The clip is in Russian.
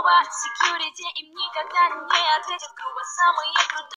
Секьюрити им никогда не ответят грубо. Самые крутые